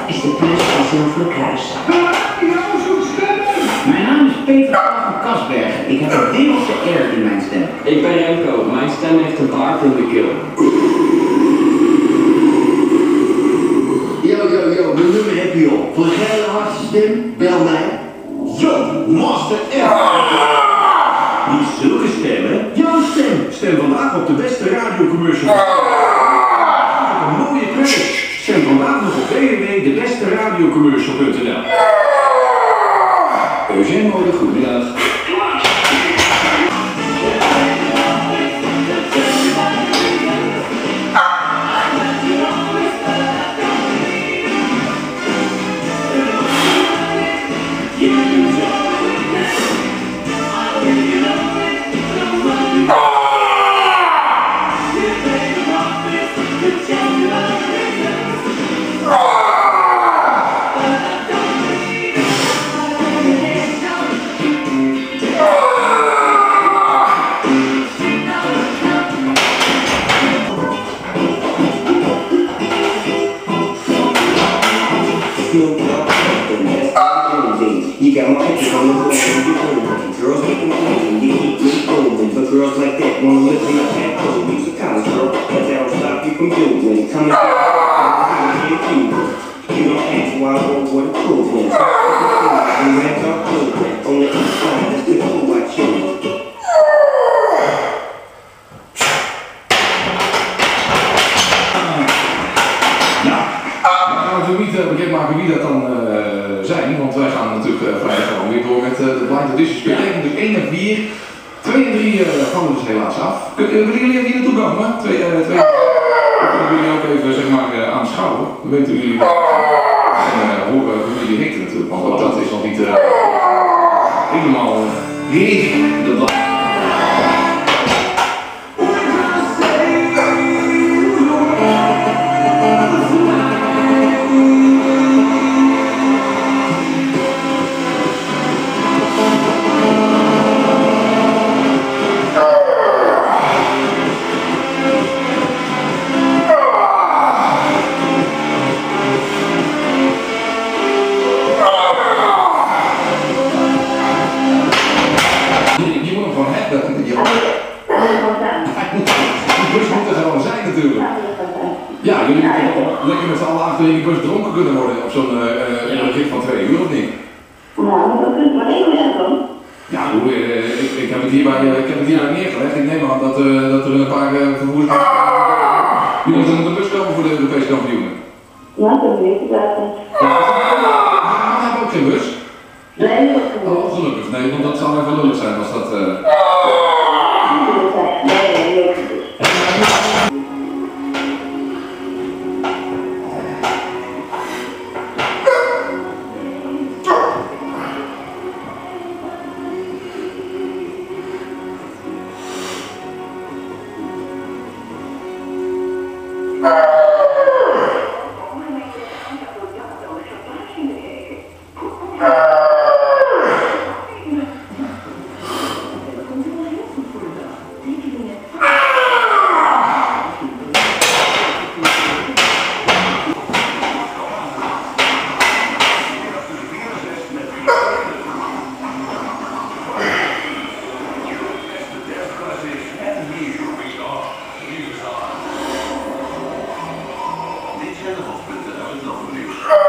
is de plus van Zilveren Kruis. Mijn naam is Peter van Kasbergen. Ik heb een wereldse eer in mijn stem. Ik ben Remco. Mijn stem heeft een baard in de keel. Yo, mijn nummer heb je op. Voor een geile hardste stem, bel mij. Yo, Master F. Niet zulke stemmen. Jouw stem. Stem vandaag op de beste radiocommercial. Een mooie credit. Stem vandaag nog op www.debesteradiocommercial.nl. Eugène Mode, goedemiddag. You got my pictures on the floor and you're holding. Girls make them clean, you keep me golden. But girls like that wanna live in your back hole. Use a college girl, but that don't stop you from doing. Come and get you. You don't ask why or what improvement. And rap our children on the east side, that's the who I choose. Bekendmaken wie dat dan zijn, want wij gaan natuurlijk vrijdag gewoon weer door met de Blind Auditions. We betekent dus 1 en 4, 2 en 3 vallen dus helaas af. Willen jullie even hier naartoe komen? 2 kunnen jullie ook even zeg maar aanschouwen. Dan weten jullie horen hoe jullie richten natuurlijk, want ook dat is nog niet helemaal heerlijk. Ja, jullie moeten lekker met z'n allen achter in die bus dronken kunnen worden op zo'n rit van 2 uur of niet? Nou, dat kunt maar één zeggen dan. Ja, ik heb het hierbij neergelegd. Ik neem aan dat er een paar vervoerders jullie moeten een bus komen voor de Europese kampioenen. Ja, dat weet ik eigenlijk. Ja, hebben ook geen bus? Nee, dat is Oh, gelukkig. Nee, want dat zou even lullig zijn als dat... nee, leuk dus. Dit zijn de hoofdpunten uit het nieuws.